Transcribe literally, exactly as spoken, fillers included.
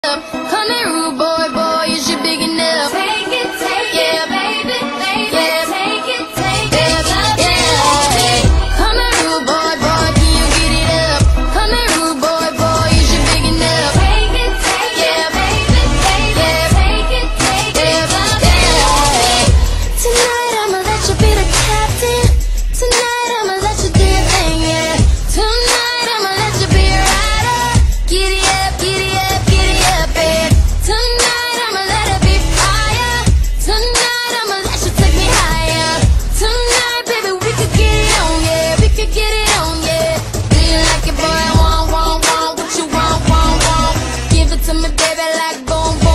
Come here, rude boy, boy, is you big enough? Take it, take yeah, it, baby, baby, yeah. Take it, take yeah, it, yeah, yeah. Come here, rude boy, boy, can you get it up? Come here, rude boy, boy, is you big enough? Take it, take yeah, it, baby, baby, yeah. Take it, take yeah, it, yeah. Tonight I'ma let you be the captain. Tonight I'ma let you do your thing, yeah. Tonight I'ma let you be a rider. Giddy up, giddy up. Tonight I'ma let it be fire. Tonight I'ma let you take me higher. Tonight, baby, we could get it on, yeah. We could get it on, yeah. Do you like it, boy? Want, want, want. What you want, want, want. Give it to me, baby, like boom, boom.